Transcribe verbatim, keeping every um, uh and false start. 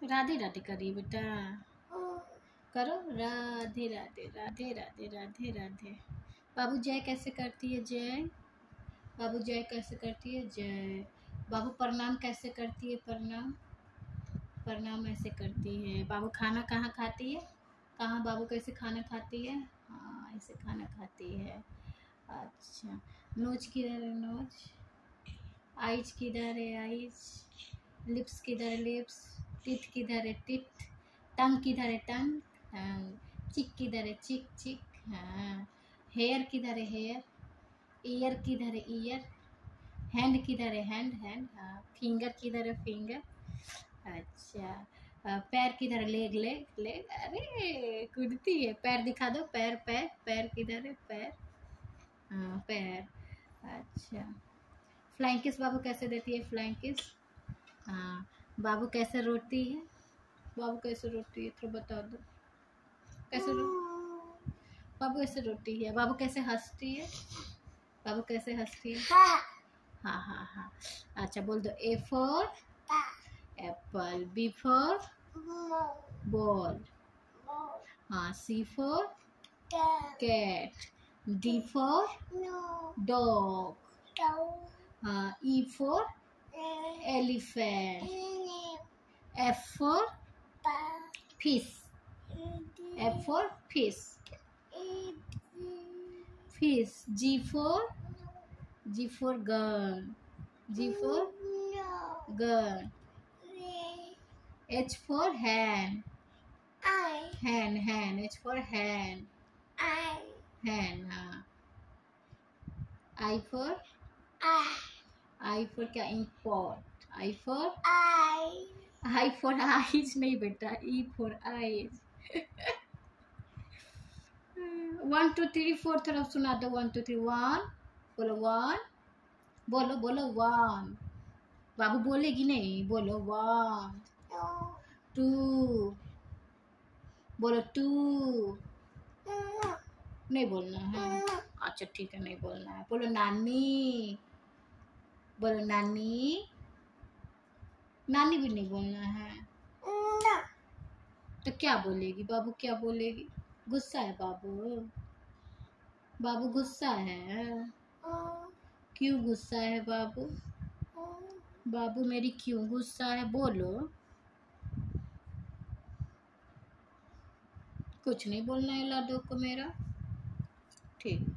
राधे राधे करिए बेटा, करो राधे राधे राधे राधे राधे राधे। बाबू जय कैसे करती है? जय। बाबू जय कैसे करती है? जय। बाबू प्रणाम कैसे करती है? प्रणाम प्रणाम ऐसे करती है। बाबू खाना कहाँ खाती है? कहाँ बाबू कैसे खाना खाती है? हाँ ऐसे खाना खाती है। अच्छा नोज किधर है? नोज। आइज किधर है? आइज। लिप्स किधर है? लिप्स। टिथ किधर है? टिथ। टंग किधर है? टंग। टंग। चिक किधर है? चिक चिक। हाँ। हेयर किधर है? हेयर। ईयर किधर है? ईयर। हैंड किधर है? Hand hand. हाँ। फिंगर किधर है? फिंगर। अच्छा पैर किधर है? Leg leg leg. अरे कूदती है। पैर दिखा दो। पैर पैर पैर किधर है? पैर। हाँ पैर। अच्छा फ्लाइंग किस बाबू कैसे देती है? Flying kiss. हाँ बाबू कैसे रोती है? बाबू कैसे रोती है? थोड़ा बता दो कैसे रो बाबू ऐसे रोती है। बाबू कैसे हंसती है? बाबू कैसे हंसती है? हाँ हाँ हाँ। अच्छा बोल दो A for apple, B for ball, हाँ C for cat, D for dog, हाँ E for elephant, F for fish, F for fish, fish, G for G for gun, G for gun, H for hand, hand hand, H for hand, hand हाँ। I for I for क्या? import, I for I for eyes नहीं बेटा, E for eyes। One two three four थोड़ा सुना दो। One two three one बोलो one, बोलो बोलो वन। बाबू बोलेगी नहीं, बोलो वन। टू बोलो टू। नहीं बोलना है? अच्छा ठीक है नहीं बोलना है। बोलो नानी, बोलो नानी। नानी भी नहीं बोलना है तो क्या बोलेगी बाबू? क्या बोलेगी? गुस्सा है बाबू? बाबू गुस्सा है? क्यों गुस्सा है बाबू? बाबू मेरी क्यों गुस्सा है? बोलो। कुछ नहीं बोलना है लाडो को मेरा। ठीक।